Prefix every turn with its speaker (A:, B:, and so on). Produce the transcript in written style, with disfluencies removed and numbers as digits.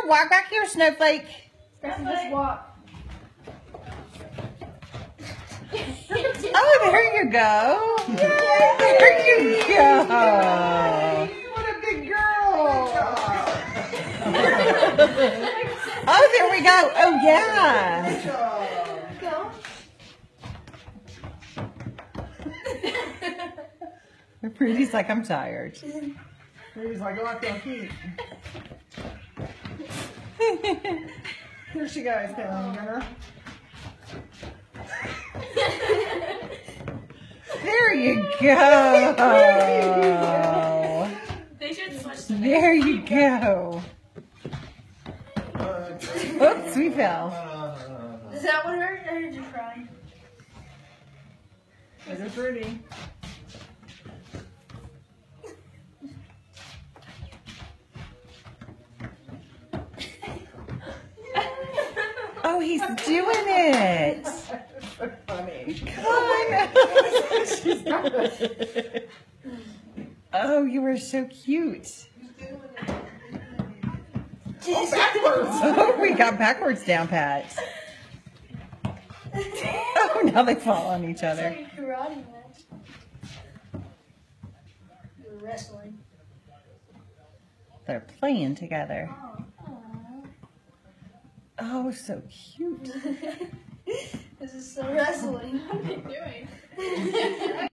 A: walk back here, Snowflake.
B: Just walk.
A: Oh, there you go. There you go.
B: What a big girl.
A: Oh, there we go. Oh, yeah.
B: Go.
A: Prudy's like, I'm tired.
B: He's like, oh, I feel cute. Here she goes, Taylor.
A: There you go.
C: They should switch.
A: There you go. Oops, we fell.
C: Is that what hurt, or did you cry?
B: Is it pretty?
A: Oh, he's doing it.
B: So funny.
A: Come on. Oh, you were so cute.
B: Oh, backwards.
A: Oh, we got backwards down pat. Oh, now they fall on each other.
C: It's like a karate match. You're wrestling.
A: They're playing together.
C: Oh.
A: Oh, so cute.
C: This is so wrestling. What are you doing?